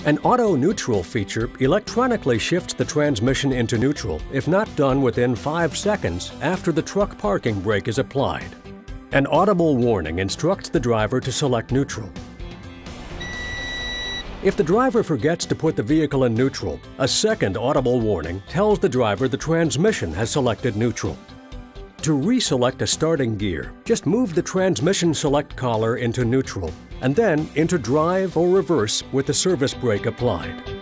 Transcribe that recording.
An auto-neutral feature electronically shifts the transmission into neutral if not done within 5 seconds after the truck parking brake is applied. An audible warning instructs the driver to select neutral. If the driver forgets to put the vehicle in neutral, a second audible warning tells the driver the transmission has selected neutral. To reselect a starting gear, just move the transmission select collar into neutral and then into drive or reverse with the service brake applied.